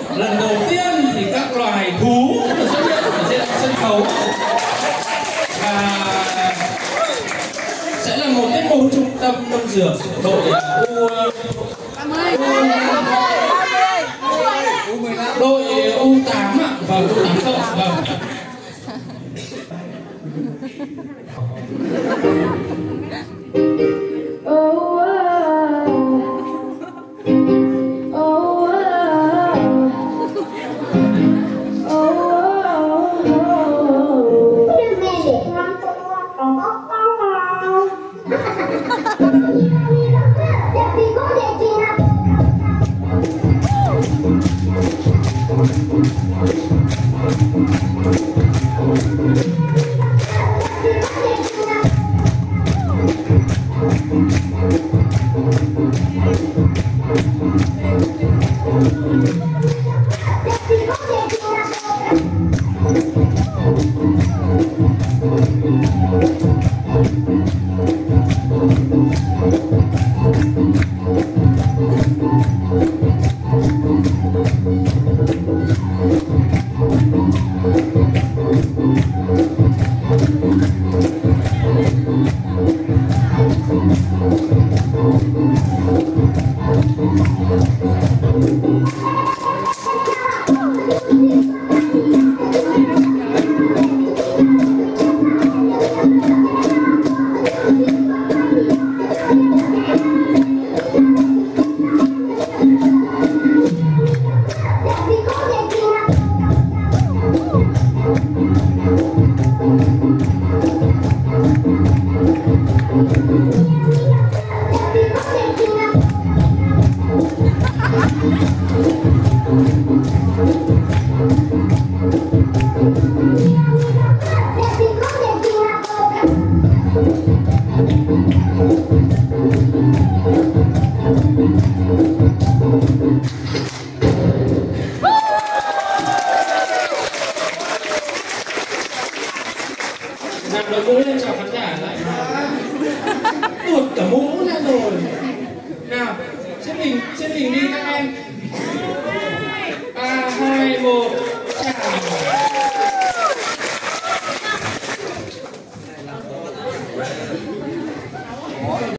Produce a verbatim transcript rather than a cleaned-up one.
lần đầu tiên thì các loài thú được xuất hiện ở trên sân khấu và sẽ là một tiết mục trung tâm nông dược đội U đội U tám ạ, và U tám cộng vâng. Nào đội mũ lên chào khán giả lại. Tuột cả mũ ra rồi. Nào, xếp hình, xếp hình đi các em.